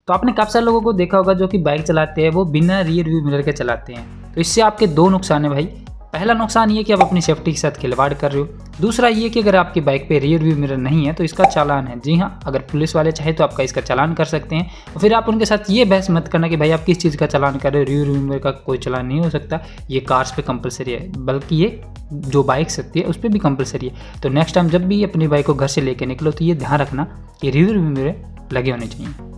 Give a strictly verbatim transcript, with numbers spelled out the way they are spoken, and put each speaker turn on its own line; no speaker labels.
तो आपने काफ़ी सारे लोगों को देखा होगा जो कि बाइक चलाते हैं वो बिना रियर व्यू मिरर के चलाते हैं। तो इससे आपके दो नुकसान है भाई। पहला नुकसान ये कि आप अपनी सेफ्टी के साथ खिलवाड़ कर रहे हो। दूसरा ये कि अगर आपकी बाइक पे रियर व्यू मिरर नहीं है तो इसका चालान है। जी हाँ, अगर पुलिस वाले चाहे तो आपका इसका चालान कर सकते हैं। और फिर आप उनके साथ ये बहस मत करना कि भाई आप किस चीज़ का चालान कर रहे हो, रियर व्यू मिरर का कोई चालान नहीं हो सकता। ये कार्स पे कंपलसरी है, बल्कि ये जो बाइक सकती है उस पर भी कंपलसरी है। तो नेक्स्ट टाइम जब भी अपनी बाइक को घर से लेके निकलो तो ये ध्यान रखना कि रियर व्यू मिरर लगे होने चाहिए।